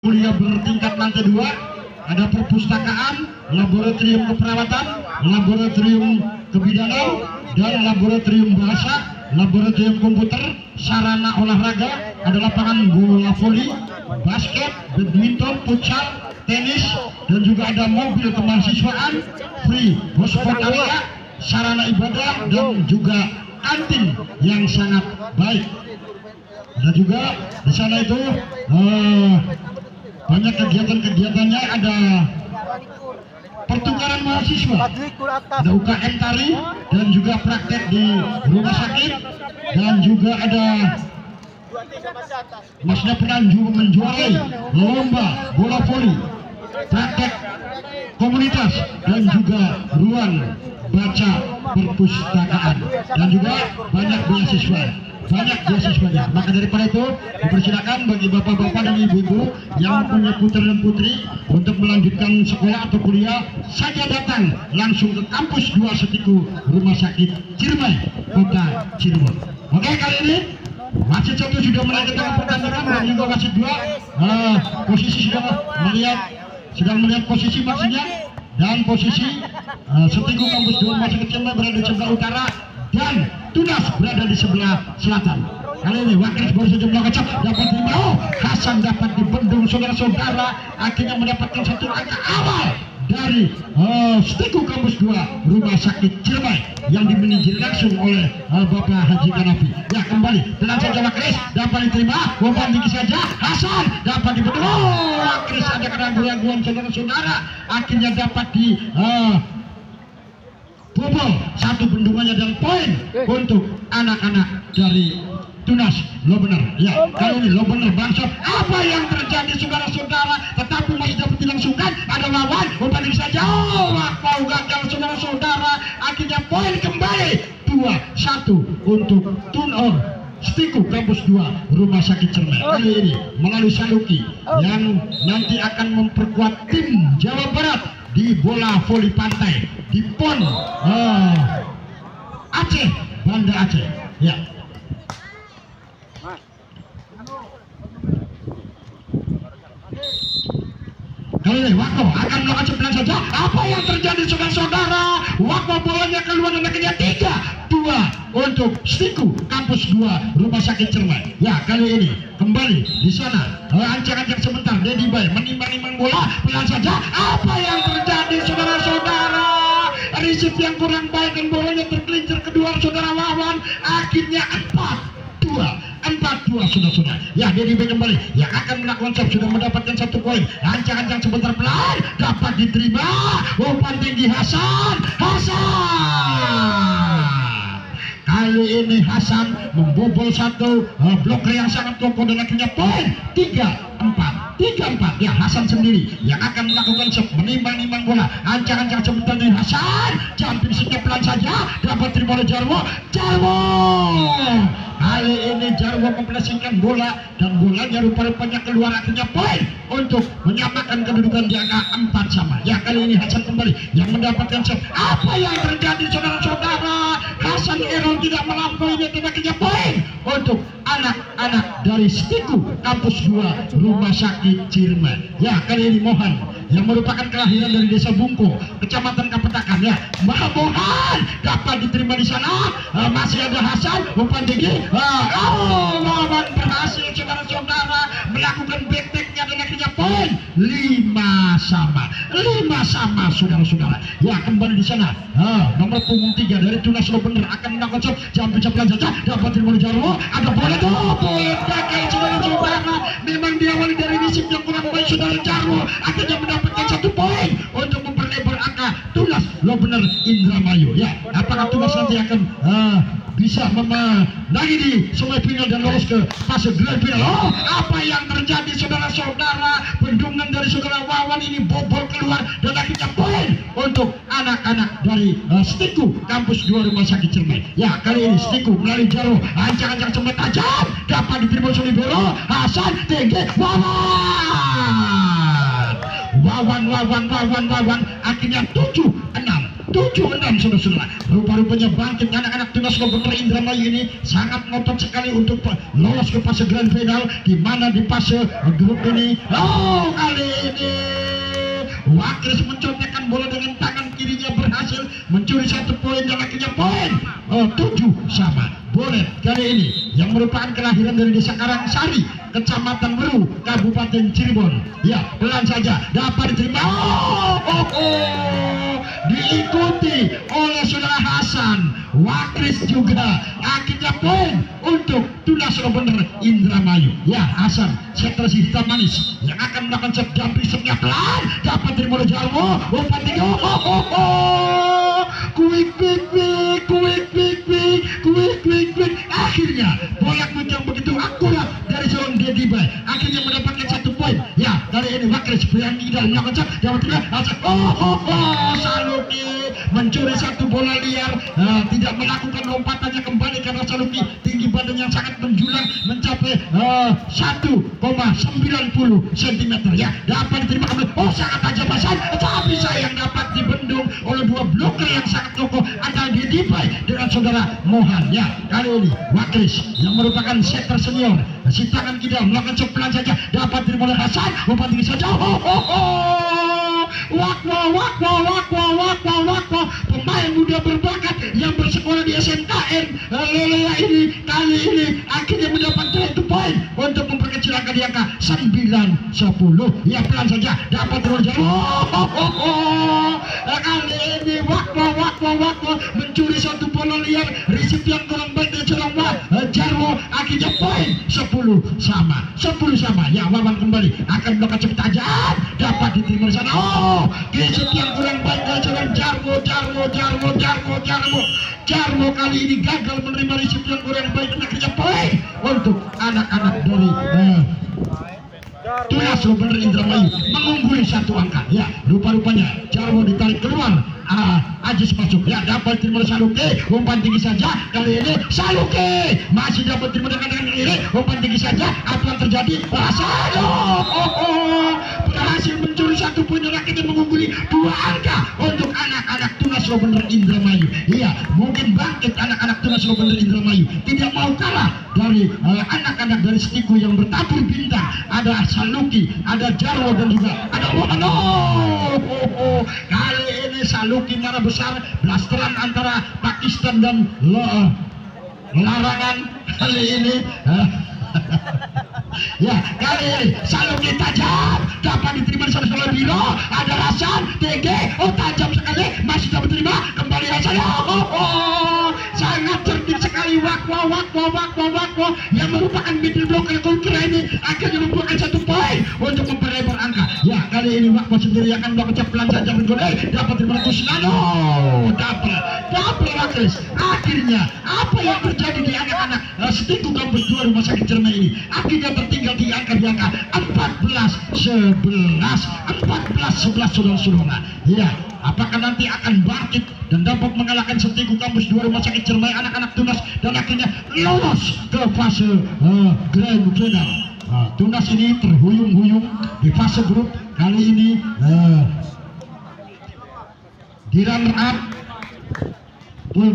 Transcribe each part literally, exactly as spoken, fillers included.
kuliah bertingkat lantai dua, ada perpustakaan, laboratorium keperawatan, laboratorium kebidanan, dan laboratorium bahasa, laboratorium komputer, sarana olahraga, ada lapangan bola voli, basket, badminton, futsal, tenis, dan juga ada mobil kemahasiswaan, free hotspot area, sarana ibadah, dan juga kantin yang sangat baik. Ada juga di sana itu uh, banyak kegiatan-kegiatannya, ada pertukaran mahasiswa, ada U K M tari, dan juga praktek di rumah sakit, dan juga ada Masnya pernah menjuarai lomba bola voli, praktek komunitas, dan juga ruang baca perpustakaan, dan juga banyak beasiswa. banyak beasiswanya. Maka daripada itu dipersilakan bagi bapak-bapak dan ibu-ibu yang punya putra dan putri untuk melanjutkan sekolah atau kuliah, saja datang langsung ke kampus dua Setiku Rumah Sakit Ciremai, Kota Cirebon. Oke, kali ini wasit satu sudah melanjutkan pertandingan dan juga wasit dua uh, posisi sudah melihat sedang melihat posisi maksudnya, dan posisi uh, Setiku kampus dua Rumah Sakit Ciremai berada di sebelah utara dan Tunas berada di sebelah selatan. Kali ini Wakil baru saja melakukan dapat terima. Oh, Hasan dapat dibendung saudara-saudara, akhirnya mendapatkan satu angka awal dari uh, Setiku kampus dua Rumah Sakit Ciremai yang dimanajeri langsung oleh uh, Bapak Haji Kanafi. Ya, kembali tenang saja Wakil dapat diterima, umpan tinggi saja, Hasan dapat dibendung. Oh, Wakil ada keraguan-keraguan saudara-saudara, akhirnya dapat di uh, bobol satu bendungannya dan poin untuk anak-anak dari Tunas. Lo benar ya, kali ini lo benar Bangsot. Apa yang terjadi saudara-saudara, tetapi masih dapat dilangsungkan, ada lawan umpan saja. Oh, mau gagal saudara-saudara, akhirnya poin kembali dua satu untuk Tunor Setiku kampus dua Rumah Sakit Ciremai. Kali ini melalui Saluki yang nanti akan memperkuat tim Jawa Barat di bola voli pantai di Pon uh, Aceh, Banda Aceh. Ya. Kali ini Wako akan melakukan sembilan saja. Apa yang terjadi saudara-saudara? Wako bolanya keluar dan akhirnya tiga dua untuk Setiku kampus dua Rumah Sakit Ciremai. Ya, kali ini kembali di sana ancang-ancang sebentar Dedi Bay menimbang-nimbang bola, pelan saja. Apa yang terjadi saudara-saudara? Risip yang kurang baik dan bolanya tergelincir kedua saudara lawan, akhirnya empat dua empat dua saudara-saudara. Ya, Dedi Bay kembali yang akan melakukan serve, sudah mendapatkan satu poin. Ancang-ancang sebentar pelan dapat diterima, umpan tinggi Hasan Hasan. Kali ini Hasan membobol satu uh, bloker yang sangat kokoh dan akhirnya poin tiga empat tiga empat. Ya, Hasan sendiri yang akan melakukan serve, menimbang-nimbang bola, ancang-ancang sebentar dari Hasan, jumping setiap pelan saja, dapat terima oleh Jarwo Jarwo. Kali ini Jarwo mempressingkan bola dan bolanya rupa-rupanya keluar, akhirnya poin untuk menyamakan kedudukan di angka empat sama. Ya, kali ini Hasan kembali yang mendapatkan serve. Apa yang terjadi saudara-saudara? Hasan Erol tidak melampaui dan akhirnya poin untuk anak-anak dari Setiku kampus dua Rumah Sakit Ciremai. Ya, kali ini Mohan yang merupakan kelahiran dari Desa Bungko, Kecamatan Kapetakan. Ya, Mohan dapat diterima di sana. Uh, masih ada Hasan, umpan tinggi. Uh, oh, Mohan berhasil saudara-saudara melakukan back-backnya dan akhirnya poin lima sama lima sama saudara-saudara. Ya, kembali di sana uh, nomor punggung tiga dari Tunas lo bener akan melakukan serve, jam pencapaian saja, dapat terima Jarwo, ada bola tuh, poin gagal saudara-saudara. Memang diawali dari risip yang kurang baik saudara Jarwo, akhirnya mendapatkan satu poin untuk memperlebar angka Tunas lo bener Indramayu. Ya, apakah Tunas nanti akan uh, bisa memenangi di semifinal dan lolos ke fase grand final? Oh, apa yang terjadi saudara-saudara? Bendungan dari saudara Wawan ini bobol keluar dan akhirnya poin untuk anak-anak dari uh, Setiku kampus dua Rumah Sakit Ciremai. Ya, kali ini Setiku melalui Jarwo, ancang-ancang semet tajam, dapat diterima oleh Libero Hasan tinggi Wawan. Wawan, Wawan, Wawan, Wawan, akhirnya tujuh enam tujuh enam saudara-saudara. Rupa-rupanya bangkit anak-anak timnas Gubernur Indramayu ini sangat ngotot sekali untuk lolos ke fase grand final, di mana di fase grup ini oh kali ini Wakris mencopetkan bola dengan tangan kirinya, berhasil mencuri satu poin dan akhirnya poin oh, tujuh sama. Bolet kali ini yang merupakan kelahiran dari desa Karangsari, Kecamatan Meru, Kabupaten Cirebon. Ya, pelan saja dapat diterima. Oh, oh, oh. Diikuti oleh saudara Hasan Wakris juga. Akhirnya poin untuk Tunas Gubernur Indramayu. Ya, Hasan setter hitam manis yang akan melakukan set jumping setnya pelan, dapat terima oleh Jarwo. Umpan tiga. Oh, oh, oh, oh. Quick, quick, quick, quick, quick, quick, quick, quick, quick. Akhirnya bola yang begitu akurat dari seorang Dedi Bay akhirnya mendapatkan satu poin. Ya, kali ini Wakris berani dalam melakukan set, dapat terima. Oh, oh, oh, Saluki mencuri satu bola liar, uh, tidak melakukan lompatannya kembali karena Saluki tinggi badan yang sangat menjulang mencapai uh, satu koma sembilan puluh sentimeter. Ya, dapat diterima kembali. Oh, sangat tajam Hasan, tapi sayang dapat dibendung oleh dua bloker yang sangat kokoh antara Dedi Bay dengan saudara Mohan. Ya, kali ini Wakris yang merupakan setter senior, si tangan kidal melakukan sepelan saja, dapat diterima oleh Hasan. Umpan tinggi saja. Oh, oh, oh. Wakwa, wakwa, wakwa, wakwa, wakwa, pemain muda berbakat yang bersekolah di S M K N Lelea ini kali ini akhirnya mendapatkan satu poin untuk memperkecil angka di angka sembilan sepuluh. Ya, pelan saja dapat terus. Oh, oh, oh, oh. Kali ini wakwa, wakwa, wakwa mencuri satu bola liar, risip yang kurang baik dari seorang Jarwo. Akhirnya poin sepuluh sama, sepuluh sama. Ya, Wawan kembali akan melakukan cepet tajam, dapat diterima di sana. Oh, risip yang kurang baik dari seorang Jarwo, Jarwo, Jarwo, Jarwo, Jarwo. Jarwo kali ini gagal menerima risip yang kurang baik dan akhirnya poin untuk anak-anak dari eh, Tunas Gubernur Indramayu mengungguli satu angka. Ya, rupa-rupanya Jarwo ditarik keluar. Ah, Ajis masuk. Ya, dapat terima Saluki. Umpan tinggi saja. Kali ini Saluki masih dapat terima dengan tangan kiri. Umpan tinggi saja. Apa yang terjadi? Hasan oh, oh, oh. berhasil mencuri satu poin dan akhirnya mengungguli dua angka untuk anak-anak Tunas Gubernur Indramayu. Iya, mungkin bangkit anak-anak Tunas Gubernur Indramayu tidak mau kalah dari anak-anak uh, dari Stiku yang bertabur bintang. Ada Saluki, ada Jarwo dan juga ada Mohan. Oh, oh, oh. Kali ini Saluki marah besar, blasteran antara Pakistan dan uh, larangan kali ini. Uh, ya, kali ini Saluki tajam, dapat diterima di sana Biro. Ada Hasan, T G, oh tajam sekali, masih dapat diterima kembali Hasan. Oh, oh, oh. Sangat cerdik sekali Wakwa, Wakwa, Wakwa, Wakwa yang merupakan middle blocker Kulkira ini akhirnya membuahkan satu poin untuk memperlebar angka. Ya, kali ini Wakwa sendiri akan melakukan pelan saja bergolai, dapat diterima Kusnano, dapat, dapat Wakris. Akhirnya apa yang terjadi di anak-anak Stiku kampus dua Rumah Sakit Cermai ini akhirnya tertinggal di angka di angka empat belas sebelas, empat belas sebelas saudara-saudara. Ya, apakah nanti akan bangkit dan dapat mengalahkan Stiku kampus dua Rumah Sakit Cermai anak-anak Tunas dan akhirnya lolos ke fase uh, grand final. Uh, Tunas ini terhuyung-huyung di fase grup kali ini uh, di runner up pool B.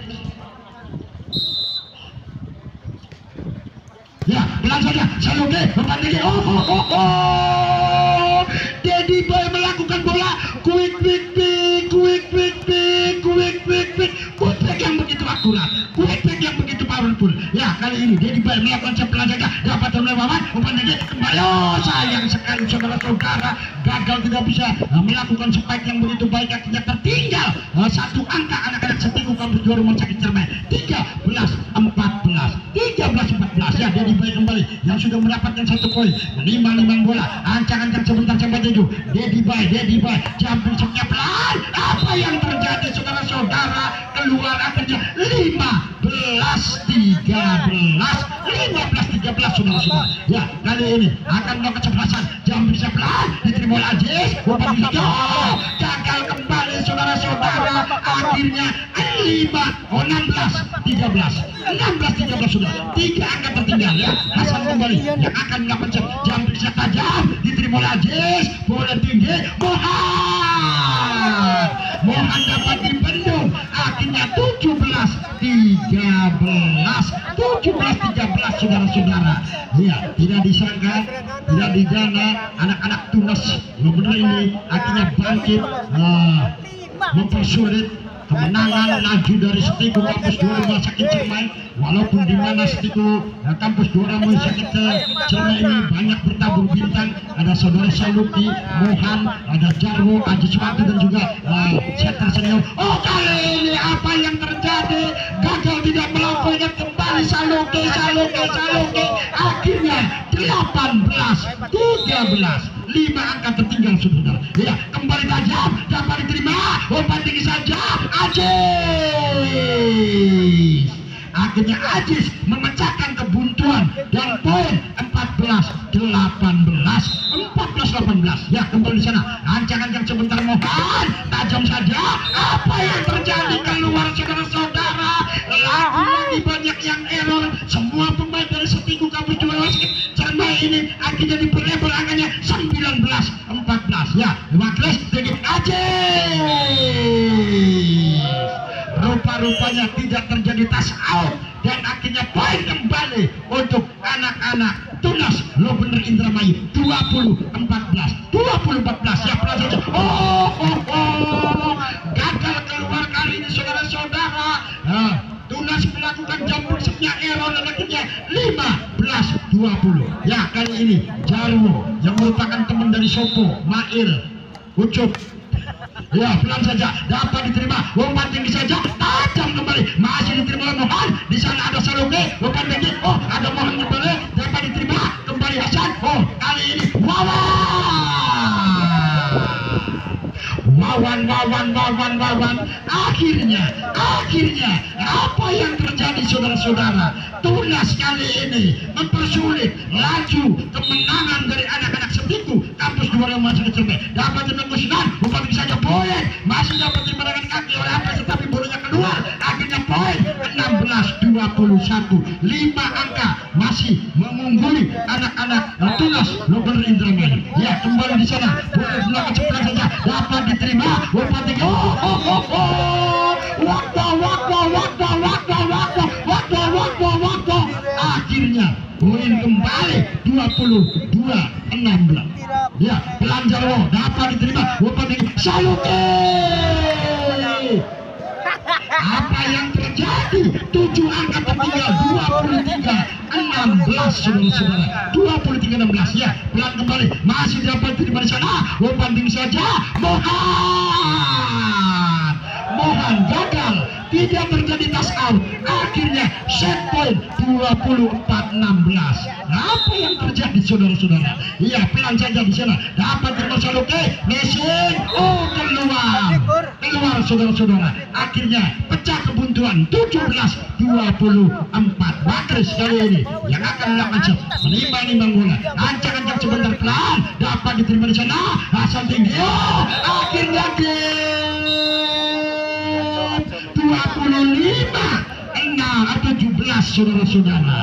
Ya, pelan saja Saluki umpan tinggi. Oh, oh, oh, oh. Dedi Bay melakukan bola quick quick quick quick quick quick quick quick quick quick yang begitu akurat, quick quick yang begitu powerful. Ya, kali ini Dedi Bay melakukan pelan saja, dapat oleh Wawan. Umpan tinggi kembali. Oh, sayang sekali saudara-saudara, gagal tidak bisa uh, melakukan spike yang begitu baik, akhirnya tertinggal uh, satu angka anak-anak Stiku kampus dua Rumah Sakit Cermai. tiga belas empat belas, tiga belas empat belas. Ya, Dedi Bay kembali yang sudah mendapatkan satu poin, menimang-nimang bola, ancang-ancang sebentar sampai tujuh. Dedi Bay, Dedi Bay jumping shotnya pelan. Apa yang terjadi saudara-saudara? Keluar akhirnya lima belas tiga belas, lima belas tiga belas saudara-saudara. Ya, kali ini akan melakukan kesebelasan, jumping shot pelan diterima oleh Ajis. Umpan tinggi, oh, gagal kembali saudara-saudara. Akhirnya lima, oh, enam belas tiga belas, enam belas tiga belas sudah tiga angka tertinggal. Ya, Hasan kembali yang akan melakukan jumping shot tajam diterima oleh Ajis. Bola tinggi, Mohan, Mohan dapat tujuh belas tiga belas tujuh belas tiga belas saudara-saudara. Ya, tidak disangka, tidak digana anak-anak Tunas benar ini akhirnya bangkit, uh, mempersulit kemenangan laju dari Setiku Kampus dua Rumah Sakit Ciremai. Walaupun di mana Setiku uh, Kampus dua Rumah Sakit uh, Ciremai ini banyak bertabur bintang, ada saudara Saluki, Mohan, ada Jarwo, Aji Suwati dan juga uh, Setter Senior. Oh, kali ini apa yang terjadi? Gagal tidak melampaui dan kembali Saluki, Saluki, Saluki. Akhirnya delapan belas tiga belas, lima angka tertinggal saudara. Ya, kembali tajam, dapat diterima, umpan tinggi saja, Ajis. Akhirnya Ajis memecahkan kebuntuan dan poin empat belas delapan belas, empat belas delapan belas. Ya, kembali di sana, ancang-ancang sebentar Mohan, tajam saja. Apa yang terjadi keluar saudara-saudara? Lagi-lagi banyak yang error. Semua pemain dari Setiku Kampus dua Rumah Sakit Ciremai ini akhirnya diperlebar angkanya sembilan belas empat belas. Ya, Wakles dengan Ajis. Rupa-rupanya tidak terjadi touch out dan akhirnya poin kembali untuk anak-anak Tunas Lobener Indramayu. Dua puluh empat belas, dua puluh empat belas. Ya, pelajar. Oh, oh, oh, gagal keluar kali ini saudara-saudara. Nah, Tunas melakukan jump setnya error dan akhirnya lima belas dua puluh. Ya, kali ini Jarwo yang merupakan teman dari Sopo, Mail, Ucup. Ya, pelan saja, dapat diterima, umpan tinggi saja, tajam kembali, masih diterima oleh Mohan. Di sana ada Saluki, umpan tinggi, oh ada Mohan kembali, dapat diterima, kembali Hasan. Oh, kali ini Wawan, Wawan, Wawan, Wawan, Wawan. Akhirnya, akhirnya, apa yang terjadi saudara-saudara? Tunas kali ini mempersulit laju kemenangan dari anak-anak Setiku Kampus dua Rumah Sakit Ciremai. Dapat menembuskan, umpan tinggi saja, poin, masih dapat dimenangkan kaki oleh apa tetapi bolanya keluar. Akhirnya poin enam belas dua puluh satu, lima angka masih mengungguli anak-anak Tunas Lobener Indramayu. Ya, kembali di sana, boleh belakang sebelah saja, dapat diterima, umpan tinggi. Oh, oh, oh, oh. Waktu, waktu, waktu, waktu, waktu, waktu, waktu, waktu. Akhirnya poin kembali dua puluh dua enam belas. Ya, pelan Jarwo, dapat diterima, umpan tinggi, Saluki. Apa yang terjadi? Tujuh angka tertinggal, dua puluh tiga enam belas saudara-saudara, dua puluh tiga enam belas. Ya, pelan kembali, masih dapat diterima di sana, umpan tinggi saja, Mohan. Mohan gagal, tidak terjadi touch out. Akhirnya set point dua puluh empat enam belas. Apa yang terjadi saudara-saudara? Iya, pelan saja di sana, dapat diterima Saluki, Messing, oh keluar, keluar saudara-saudara. Akhirnya pecah kebuntuan tujuh belas dua puluh empat. Bakris kali ini yang akan melakukan menimbang-nimbang bola. Ancang-ancang sebentar, pelan, dapat diterima di sana, asal tinggi. Oh, akhirnya dua puluh lima enam atau tujuh belas saudara-saudara.